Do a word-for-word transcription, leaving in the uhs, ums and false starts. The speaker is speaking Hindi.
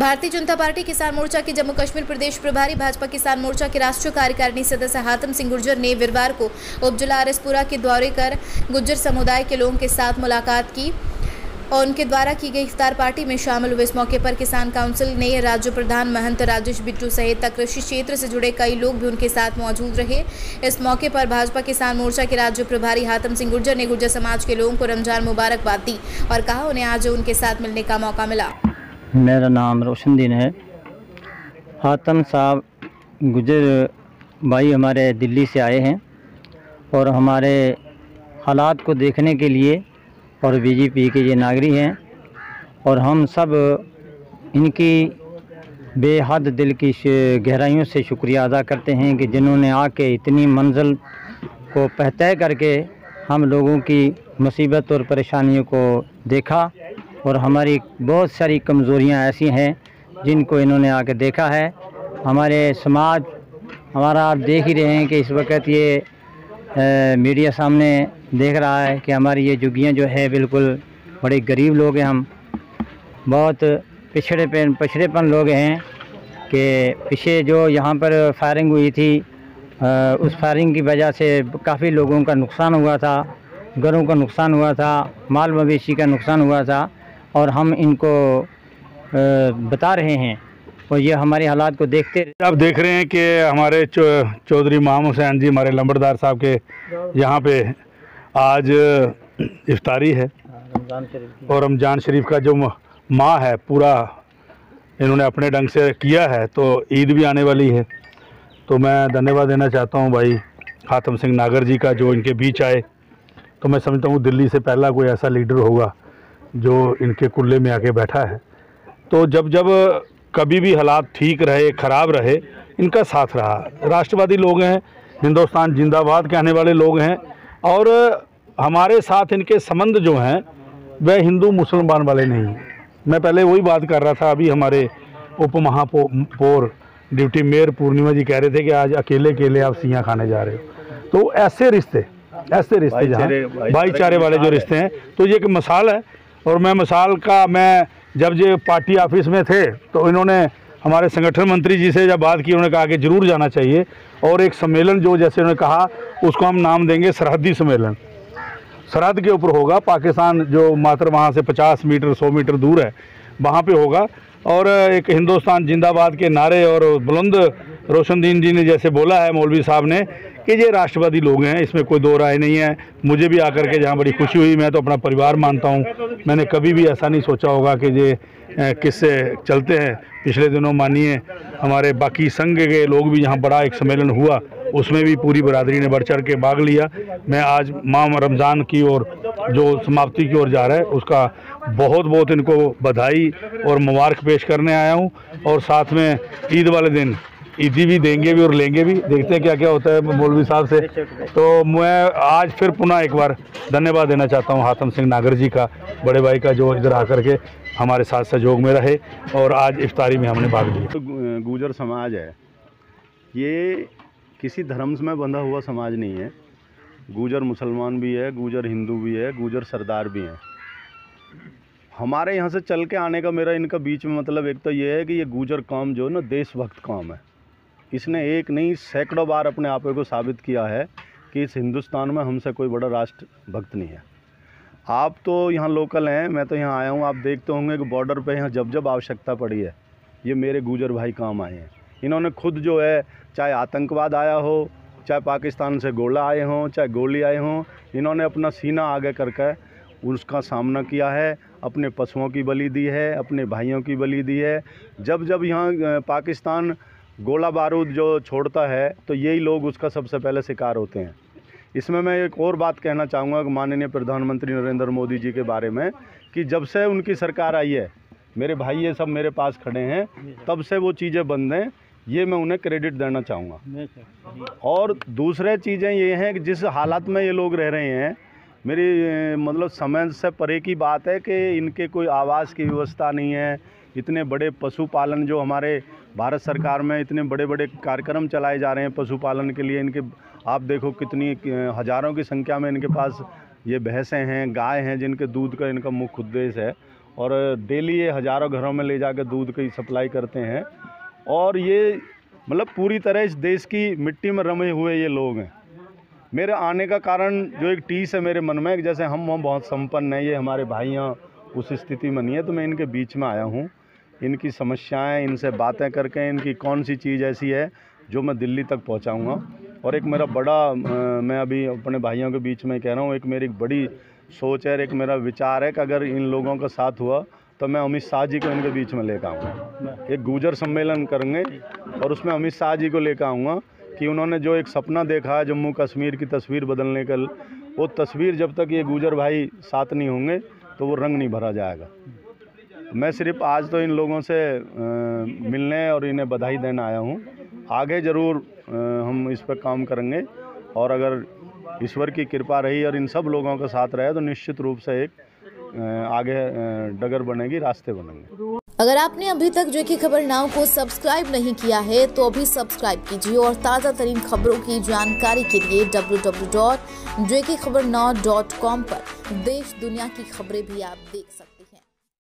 भारतीय जनता पार्टी किसान मोर्चा के जम्मू कश्मीर प्रदेश प्रभारी, भाजपा किसान मोर्चा के राष्ट्रीय कार्यकारिणी सदस्य हातम सिंह गुर्जर ने वीरवार को उपजिला आरएसपुरा के दौरे कर गुर्जर समुदाय के लोगों के साथ मुलाकात की और उनके द्वारा की गई इफ्तार पार्टी में शामिल हुए। इस मौके पर किसान काउंसिल ने राज्य प्रधान महंत राजेश बिट्टू सहित कृषि क्षेत्र से जुड़े कई लोग भी उनके साथ मौजूद रहे। इस मौके पर भाजपा किसान मोर्चा के राज्य प्रभारी हातम सिंह गुर्जर ने गुर्जर समाज के लोगों को रमजान मुबारकबाद दी और कहा उन्हें आज उनके साथ मिलने का मौका मिला। मेरा नाम रोशनदीन है। हातम साहब गुजर भाई हमारे दिल्ली से आए हैं और हमारे हालात को देखने के लिए, और बीजेपी के ये नागरिक हैं और हम सब इनकी बेहद दिल की गहराइयों से शुक्रिया अदा करते हैं कि जिन्होंने आके इतनी मंजिल को तय करके हम लोगों की मुसीबत और परेशानियों को देखा और हमारी बहुत सारी कमज़ोरियां ऐसी हैं जिनको इन्होंने आके देखा है। हमारे समाज हमारा आप देख ही रहे हैं कि इस वक्त ये आ, मीडिया सामने देख रहा है कि हमारी ये झुग्गियाँ जो है बिल्कुल बड़े गरीब लोग हैं, हम बहुत पिछड़े पे पिछड़ेपन लोग हैं कि पीछे जो यहाँ पर फायरिंग हुई थी आ, उस फायरिंग की वजह से काफ़ी लोगों का नुकसान हुआ था, घरों का नुकसान हुआ था, माल मवेशी का नुकसान हुआ था और हम इनको बता रहे हैं और ये हमारे हालात को देखते। आप देख रहे हैं कि हमारे चौधरी इमाम हुसैन जी हमारे लंबरदार साहब के यहाँ पे आज इफ्तारी है और रमज़ान शरीफ का जो माह है पूरा इन्होंने अपने ढंग से किया है, तो ईद भी आने वाली है। तो मैं धन्यवाद देना चाहता हूँ भाई हातम सिंह नागर जी का जो इनके बीच आए। तो मैं समझता हूँ दिल्ली से पहला कोई ऐसा लीडर होगा जो इनके कुल्ले में आके बैठा है। तो जब जब कभी भी हालात ठीक रहे ख़राब रहे इनका साथ रहा। राष्ट्रवादी लोग हैं, हिंदुस्तान जिंदाबाद कहने वाले लोग हैं और हमारे साथ इनके संबंध जो हैं वह हिंदू मुसलमान वाले नहीं हैं। मैं पहले वही बात कर रहा था, अभी हमारे उप महापौर डिप्टी मेयर पूर्णिमा जी कह रहे थे कि आज अकेले अकेले आप सियाँ खाने जा रहे हो। तो ऐसे रिश्ते ऐसे रिश्ते जहाँ भाईचारे वाले जो रिश्ते हैं, तो ये एक मिसाल है। और मैं मिसाल का मैं जब ये पार्टी ऑफिस में थे तो इन्होंने हमारे संगठन मंत्री जी से जब बात की, उन्होंने कहा कि ज़रूर जाना चाहिए और एक सम्मेलन जो जैसे उन्होंने कहा उसको हम नाम देंगे सरहदी सम्मेलन। सरहद के ऊपर होगा, पाकिस्तान जो मात्र वहाँ से पचास मीटर सौ मीटर दूर है वहाँ पे होगा और एक हिंदुस्तान जिंदाबाद के नारे और बुलंद रोशनदीन जी ने जैसे बोला है मौलवी साहब ने कि ये राष्ट्रवादी लोग हैं, इसमें कोई दो राय नहीं है। मुझे भी आकर के जहाँ बड़ी खुशी हुई, मैं तो अपना परिवार मानता हूँ। मैंने कभी भी ऐसा नहीं सोचा होगा कि ये किससे चलते हैं। पिछले दिनों मानिए हमारे बाकी संघ के लोग भी यहाँ बड़ा एक सम्मेलन हुआ, उसमें भी पूरी बरादरी ने बढ़ चढ़ के भाग लिया। मैं आज माह रमज़ान की ओर जो समाप्ति की ओर जा रहा है उसका बहुत बहुत इनको बधाई और मुबारक पेश करने आया हूँ और साथ में ईद वाले दिन ईदी भी देंगे भी और लेंगे भी। देखते हैं क्या क्या होता है मौलवी साहब से। तो मैं आज फिर पुनः एक बार धन्यवाद देना चाहता हूँ हातम सिंह नागर जी का, बड़े भाई का, जो इधर आकर के हमारे साथ सहयोग में रहे और आज इफ्तारी में हमने भाग लिया। तो गुजर समाज है, ये किसी धर्म में बंधा हुआ समाज नहीं है। गुजर मुसलमान भी है, गुजर हिंदू भी है, गुजर सरदार भी हैं। हमारे यहाँ से चल के आने का मेरा इनका बीच में मतलब एक तो ये है कि ये गुजर कौम जो है ना देशभक्त कौम है। इसने एक नहीं सैकड़ों बार अपने आप को साबित किया है कि इस हिंदुस्तान में हमसे कोई बड़ा राष्ट्र भक्त नहीं है। आप तो यहाँ लोकल हैं, मैं तो यहाँ आया हूँ। आप देखते होंगे कि बॉर्डर पे यहाँ जब जब आवश्यकता पड़ी है ये मेरे गुजर भाई काम आए हैं। इन्होंने खुद जो है, चाहे आतंकवाद आया हो, चाहे पाकिस्तान से गोला आए हों, चाहे गोली आए हों, इन्होंने अपना सीना आगे करके उसका सामना किया है। अपने पशुओं की बलि दी है, अपने भाइयों की बलि दी है। जब जब यहाँ पाकिस्तान गोला बारूद जो छोड़ता है तो यही लोग उसका सबसे पहले शिकार होते हैं। इसमें मैं एक और बात कहना चाहूँगा कि माननीय प्रधानमंत्री नरेंद्र मोदी जी के बारे में कि जब से उनकी सरकार आई है, मेरे भाई ये सब मेरे पास खड़े हैं, तब से वो चीज़ें बंद हैं। ये मैं उन्हें क्रेडिट देना चाहूँगा। और दूसरे चीज़ें ये हैं कि जिस हालात में ये लोग रह रहे हैं, मेरी मतलब समझ से परे की बात है कि इनके कोई आवास की व्यवस्था नहीं है। इतने बड़े पशुपालन जो हमारे भारत सरकार में इतने बड़े बड़े कार्यक्रम चलाए जा रहे हैं पशुपालन के लिए, इनके आप देखो कितनी हज़ारों की संख्या में इनके पास ये भैंसें हैं, गाय हैं, जिनके दूध का इनका मुख्य उद्देश्य है। और डेली ये हज़ारों घरों में ले जाकर दूध की सप्लाई करते हैं। और ये मतलब पूरी तरह इस देश की मिट्टी में रमे हुए ये लोग हैं। मेरे आने का कारण जो एक टीस है मेरे मन में, जैसे हम वहाँ बहुत संपन्न हैं, ये हमारे भाइयाँ उस स्थिति में नहीं है, तो मैं इनके बीच में आया हूँ। इनकी समस्याएं, इनसे बातें करके इनकी कौन सी चीज़ ऐसी है जो मैं दिल्ली तक पहुँचाऊँगा। और एक मेरा बड़ा आ, मैं अभी अपने भाइयों के बीच में कह रहा हूँ, एक मेरी बड़ी सोच है, एक मेरा विचार है कि अगर इन लोगों का साथ हुआ तो मैं अमित शाह जी को इनके बीच में लेकर आऊँगा। एक गुजर सम्मेलन करेंगे और उसमें अमित शाह जी को लेकर आऊँगा कि उन्होंने जो एक सपना देखा है जम्मू कश्मीर की तस्वीर बदलने का, वो तस्वीर जब तक ये गुजर भाई साथ नहीं होंगे तो वो रंग नहीं भरा जाएगा। मैं सिर्फ आज तो इन लोगों से आ, मिलने और इन्हें बधाई देना आया हूँ। आगे ज़रूर हम इस पर काम करेंगे और अगर ईश्वर की कृपा रही और इन सब लोगों का साथ रहे तो निश्चित रूप से एक आगे डगर बनेगी, रास्ते बनेंगे। अगर आपने अभी तक जो की खबर नाउ को सब्सक्राइब नहीं किया है तो अभी सब्सक्राइब कीजिए और ताज़ा तरीन खबरों की जानकारी के लिए W W W dot J K Khabar now dot com पर देश दुनिया की खबरें भी आप देख सकते हैं।